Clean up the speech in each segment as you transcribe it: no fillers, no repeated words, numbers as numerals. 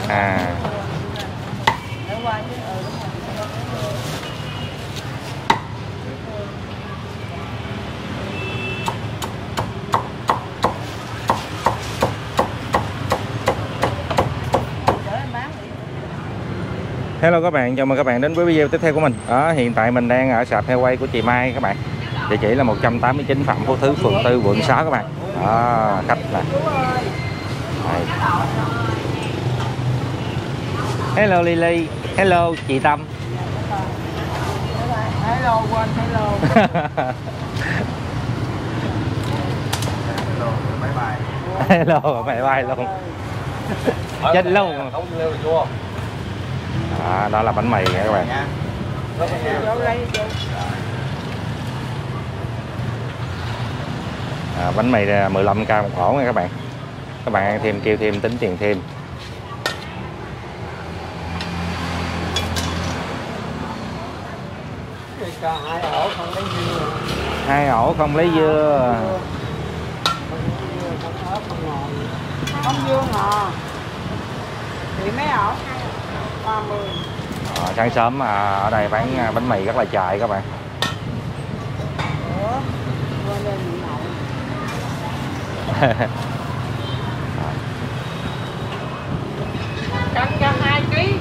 À. Hello các bạn, chào mừng các bạn đến với video tiếp theo của mình. Hiện tại mình đang ở sạp heo quay của chị Mai các bạn. Địa chỉ là 189 Phạm Phú Thứ, phường 4, quận 6 các bạn. Khách là. Đây. Hello Lily, hello chị Tâm. Hello quên hello. Hello, bye bye luôn. Chết luôn. Đó là bánh mì nha các bạn. Bánh mì 15k một ổ nha các bạn. Các bạn ăn thêm kêu thêm tính tiền thêm. Hai ổ không lấy dưa. Không dương hả? Thì mấy ổ? 30. Sáng sớm ở đây bán bánh mì rất là chạy các bạn. Cân 2 kg.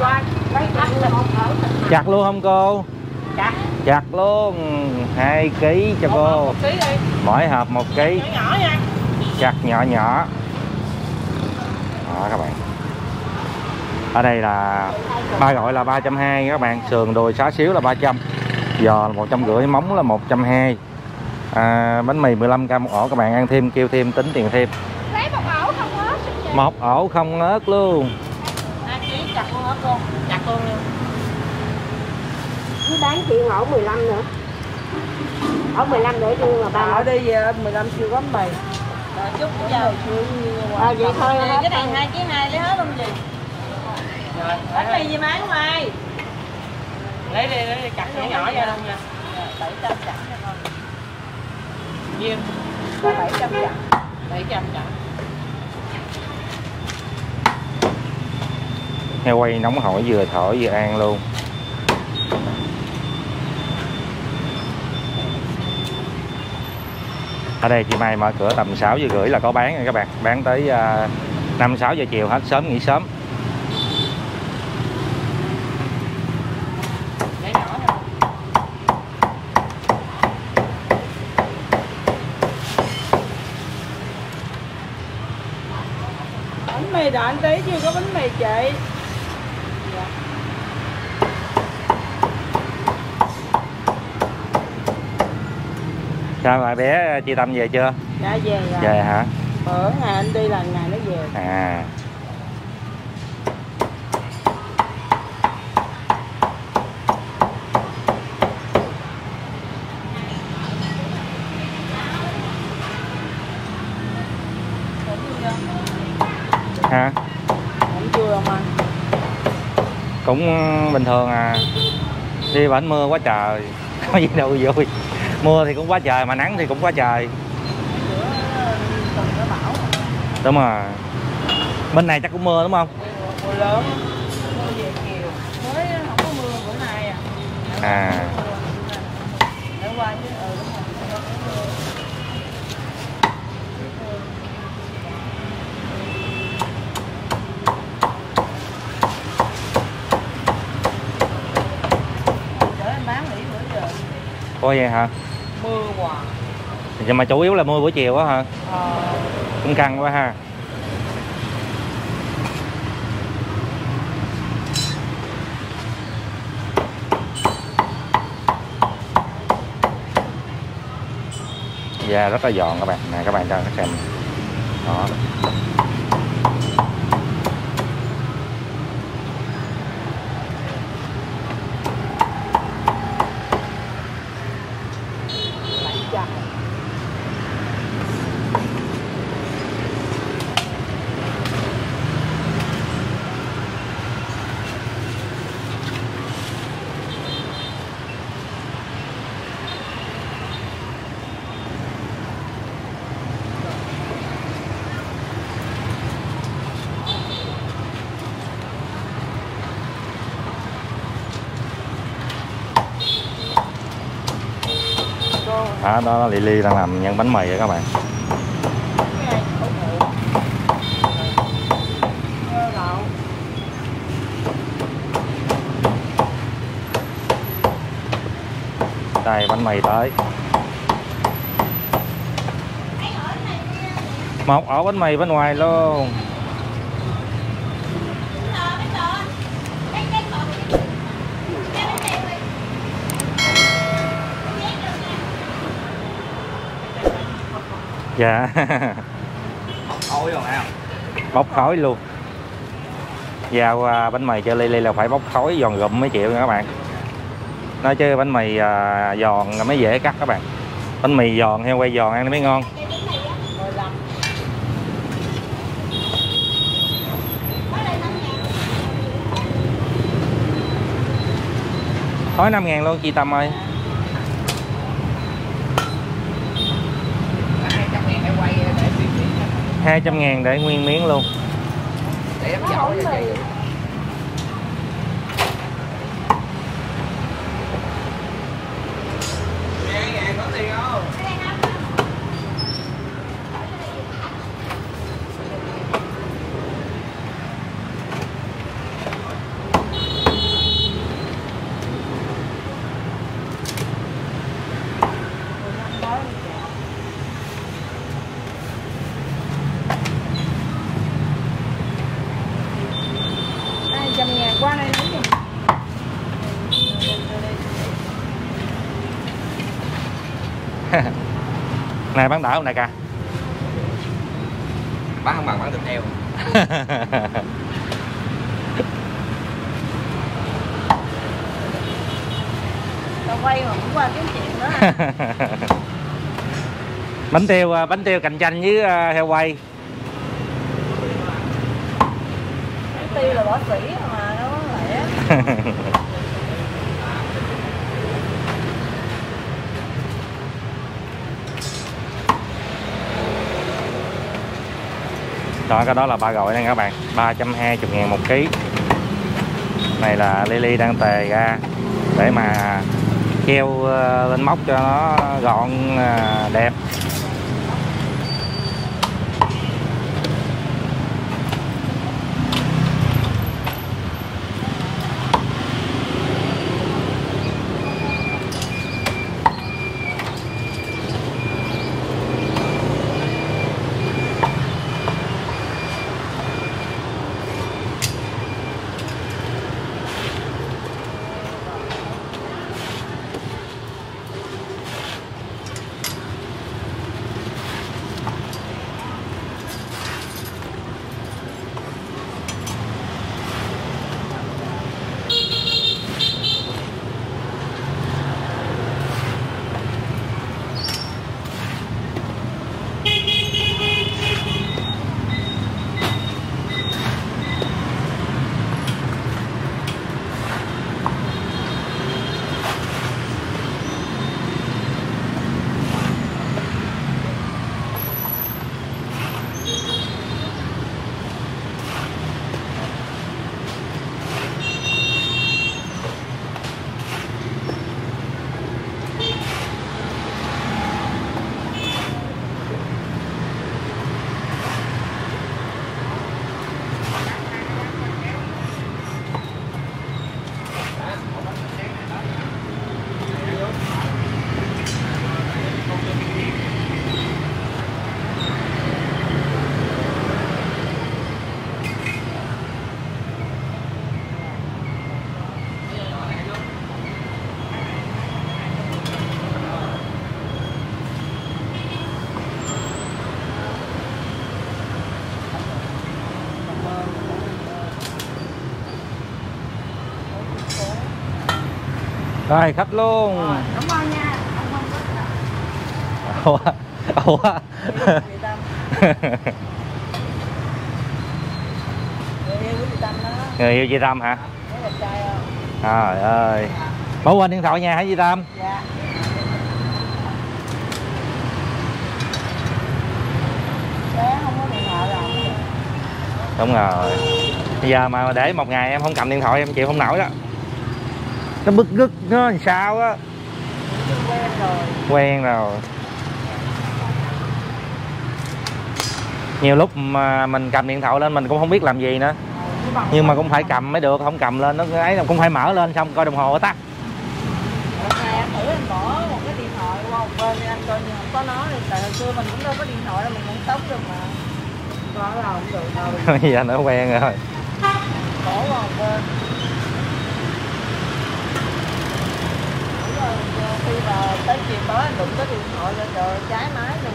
Chặt luôn không cô? Chặt luôn 2 kg cho cô. 1 kg đi. Mỗi hộp 1 kg. Nhỏ nha. Chặt nhỏ nhỏ. Đó các bạn. Ở đây là ba gọi là 320 các bạn, sườn đùi xá xíu là 300, giò là 150, móng là 120. Bánh mì 15k một ổ, các bạn ăn thêm kêu thêm tính tiền thêm. Lấy một ổ không ớt. Một ổ không ớt luôn. 2 kg chặt luôn ớt luôn. Chặt luôn luôn. Cứ bán chuyện ổ 15 nữa. Ổ 15 để đưa mà ba ở đây 15 chưa có mì. Rồi chút giờ vậy thôi. Cái này 2 kg 2 lấy hết không gì? Bánh mì gì má của mày? Lấy đi chặt nhỏ nhỏ ra luôn nha. 700 chặt cho con. Nhiêu? 700 chặt. 700 chặt. Heo quay nóng hổi vừa thổi vừa ăn luôn. Ở đây chị Mai mở cửa tầm 6 giờ rưỡi là có bán nha các bạn, bán tới 5-6 giờ chiều hết, sớm nghỉ sớm. Bánh mì đạn tí chưa có bánh mì chị. Sao rồi bé chị Tâm về chưa? Dạ về rồi. Về hả? Bữa ngày anh đi là ngày nó về. À. Hả? Không chưa không anh? Cũng bình thường à. Đi bển mưa quá trời. Có gì đâu vui. Mưa thì cũng quá trời mà nắng thì cũng quá trời. Đúng rồi. Bên này chắc cũng mưa đúng không? Mưa lớn. Mưa về chiều. Mới không có mưa bữa nay à. À. Để qua chứ đúng rồi. Ủa vậy hả? Mưa hoài. Nhưng mà chủ yếu là mưa buổi chiều á hả? Cũng căng quá ha. Da rất là giòn các bạn. Nè các bạn cho xem. Đó. Đó Lily đang làm nhân bánh mì rồi các bạn. Đây bánh mì tới. Một ổ bánh mì bên ngoài luôn. Dạ. Khói rồi nào. Bốc khói luôn. Giao bánh mì cho Lily là phải bốc khói giòn gụm mấy triệu nha các bạn. Nói chứ bánh mì giòn mới dễ cắt các bạn. Bánh mì giòn heo quay giòn ăn nó mới ngon. Khói 5.000 luôn chị Tâm ơi. 200.000 để nguyên miếng luôn. Để em dậu cho chị. Có tiền không? Qua này lấy đi. Này bán đỡ không đại ca? Bán không bằng bán thịt heo. Tao quay mà cũng qua kiếm chuyện nữa. Bánh tiêu cạnh tranh với heo quay. Bánh tiêu là bỏ sỉ mà nó lẻ. Đó, cái đó là ba gọi nha các bạn, 320.000 một ký. Này là Lily đang tề ra để mà treo lên móc cho nó gọn đẹp. Rồi khách luôn. Cảm ơn nha. Ủa. Người yêu chị Tâm hả? Trời ơi. Bỏ quên điện thoại nhà hả chị Tâm? Dạ. Bé không có điện thoại rồi. Đúng rồi. Bây giờ mà để một ngày em không cầm điện thoại em chịu không nổi đó. Nó bứt rứt nó làm sao á. rồi. Quen rồi. Nhiều lúc mà mình cầm điện thoại lên mình cũng không biết làm gì nữa, nhưng mà cũng phải cầm mới được, không cầm lên nó ấy, cũng phải mở lên xong coi đồng hồ tắt. Ngày anh thử anh bỏ một cái điện thoại qua một bên đi anh coi như không có nó đi, tại hồi xưa mình cũng đâu có điện thoại đâu mình cũng tống được mà. Bỏ là không được đâu. Bây giờ nó quen rồi. Bỏ qua một bên. Khi mà tới chiều tối anh đụng cái điện thoại lên trời cháy máy luôn.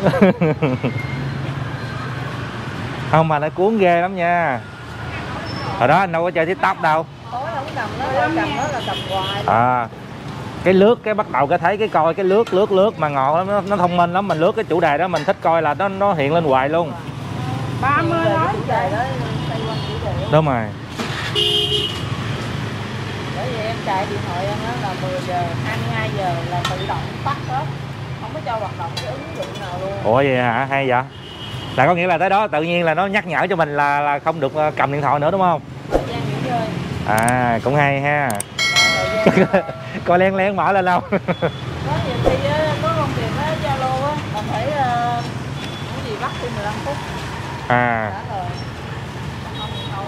Không mà nó cuốn ghê lắm nha. Hồi đó anh đâu có chơi TikTok đâu. Tối không cầm nó là cầm hoài. À, cái lướt cái bắt đầu cái thấy cái coi cái lướt mà ngọt lắm, nó thông minh lắm, mình lướt cái chủ đề đó mình thích coi là nó hiện lên hoài luôn. 30 nói chủ đề đó xoay quanh chủ đề. Đúng rồi. Bởi vì em chạy điện thoại em đó là 10 giờ, 22 giờ là tự động tắt hết. Không có cho hoạt động cái ứng dụng nào luôn. Ủa vậy hả? Hay vậy? Là có nghĩa là tới đó tự nhiên là nó nhắc nhở cho mình là không được cầm điện thoại nữa đúng không? Thời gian nghỉ ngơi. À, cũng hay ha. Coi lén mở lên đâu. Có nhiều khi có công việc á, Zalo á, là phải cái gì bắt thêm 15 phút. À. Đã rồi. Không thì thôi.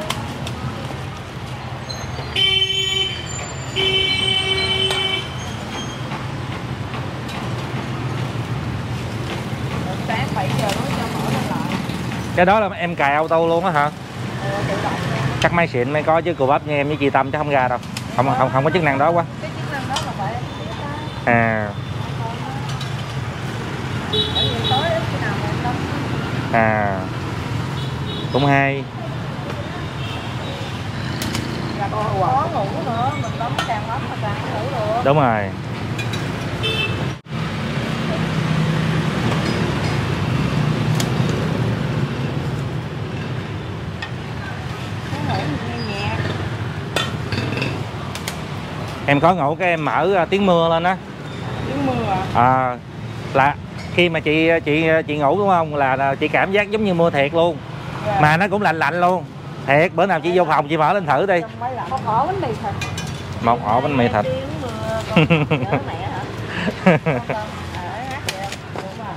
Sáng 7 giờ nó cho mở lên lại. Cái đó là em cài auto luôn á hả? Tự động. Chắc máy xịn mới có chứ cù bắp như em với chị Tâm chắc không ra đâu. Không có chức năng đó quá. Cái chức năng đó là phải À. tại vì tối ít khi nào mà em đóng. À. Cũng hay. Và còn khó ngủ nữa, mình bấm càng bấm mà càng ngủ được. Đúng rồi. Ngủ nghe nhạc. Em có ngủ cái em mở tiếng mưa lên á. Tiếng mưa à? À, là khi mà chị ngủ đúng không là chị cảm giác giống như mưa thiệt luôn. Yeah. Mà nó cũng lạnh luôn. Thiệt, bữa nào chị vô phòng chị mở lên thử đi. Một ổ bánh mì thịt. Một ổ bánh mì thịt. Tiếng mưa con nhớ mẹ hả? Hát vậy. Đúng rồi.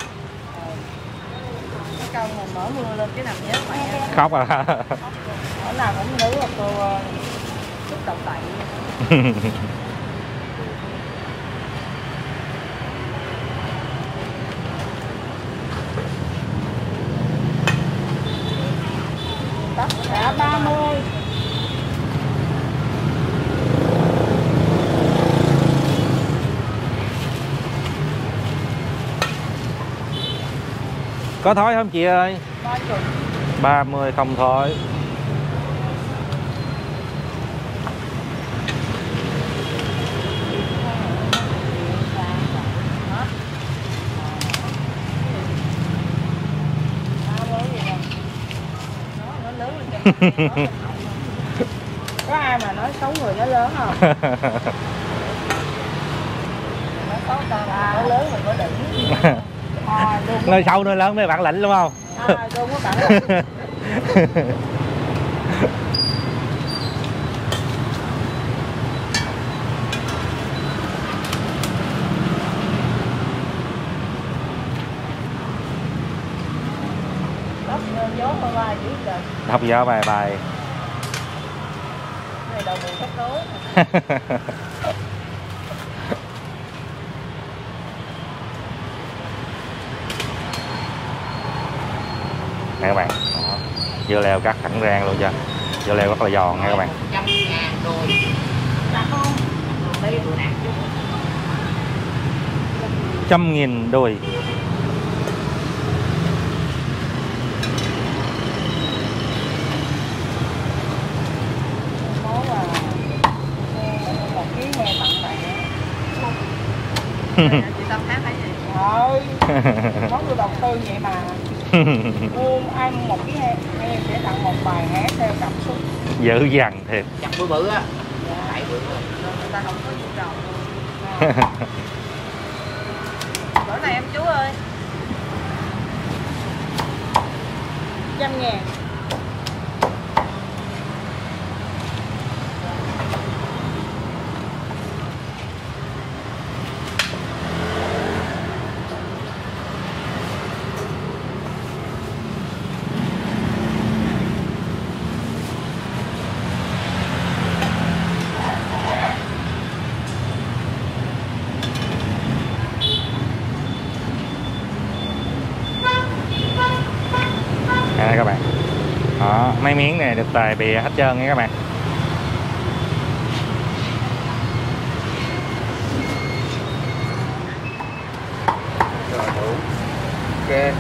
Cái câu mà mở mưa lên cái nằm nhớ mẹ. Khóc à. Ở nào cũng nữ là cô xúc động đậy. Tất cả 30. Có thói không chị ơi? 30. 30 không thói. Có ai mà nói xấu người nó lớn không? Nói xấu ta mà nó lớn mình có đỉnh. Nơi sâu nơi lớn mấy bạn lĩnh đúng không? Không có bạn lĩnh. Gió qua vai dữ trời. Học gió bài bài. Này đầu mùa thách đố. Nè các bạn. Đó. Dưa leo cắt thẳng rang luôn chưa? Dưa leo rất là giòn nha các bạn. 100.000 đôi. Đặt không? Đây đồ nặng chứ. 100.000 đôi. Món là 1 kg heo tặng bạn. Chị Tâm hát hay gì? Thôi. Món tôi đầu tư vậy mà. Mua ai mua 1 kg heo sẽ tặng một bài hát theo cảm xúc. Dữ dằn thiệt. Chặt bự bự á. Đại bự. Người ta không có nhu cầu luôn. Bữa này em chú ơi. 100.000. Nè các bạn, đó, mấy miếng này được tề bìa hết trơn nha các bạn. Rồi đủ. Ok.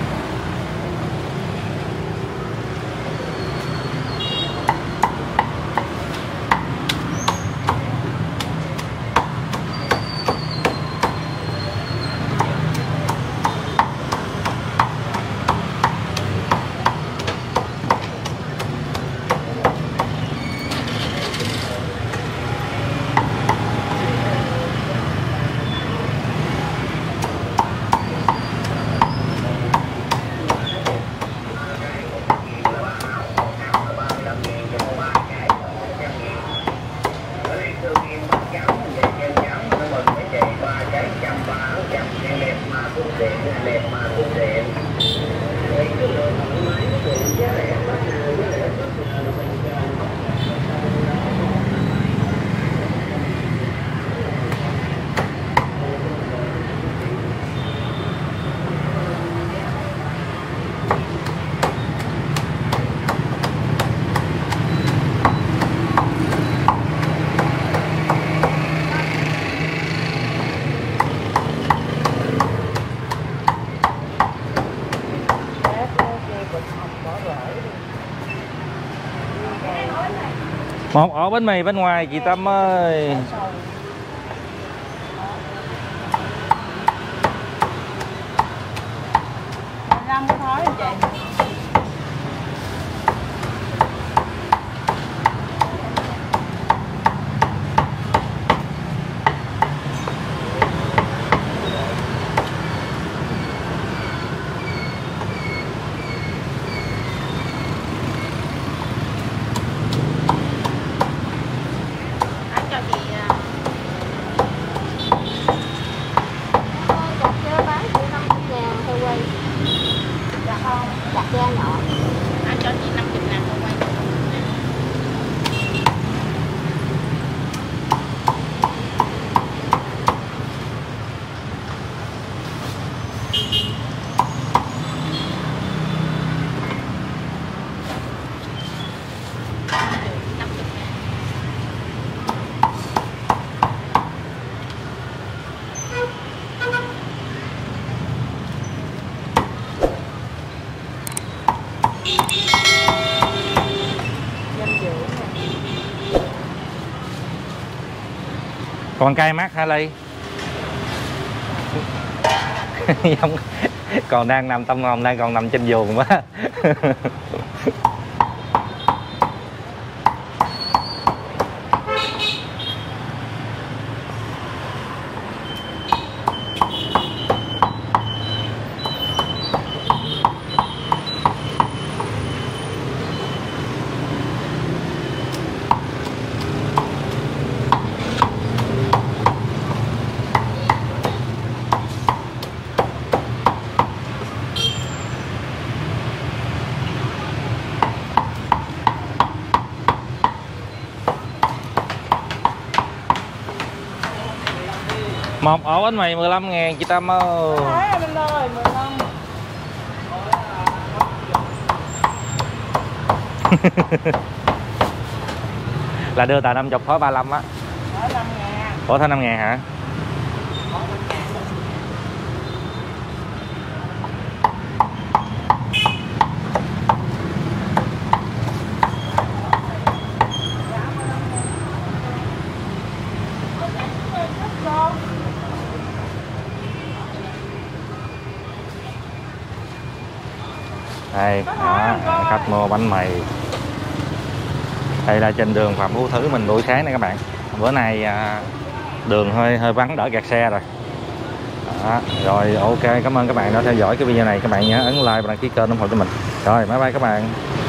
Một ổ bánh mì bên ngoài chị Tâm ơi. Răm cái thói chị. Còn cay mắt hả Ly? Còn đang nằm trong lòng, đang còn nằm trên giường quá. Một ổ bánh mì 15.000 chị Tâm ơi. Anh ơi, 15. Là đưa tờ 50 thối 35 á. Thói 5.000. Ủa thối 5.000 hả? Đây, đó, khách mua bánh mì. Đây là trên đường Phạm Phú Thứ mình buổi sáng này các bạn. Bữa nay đường hơi vắng đỡ kẹt xe rồi. Đó, rồi ok, cảm ơn các bạn đã theo dõi cái video này. Các bạn nhớ ấn like và đăng ký kênh ủng hộ cho mình. Rồi, bye bye các bạn.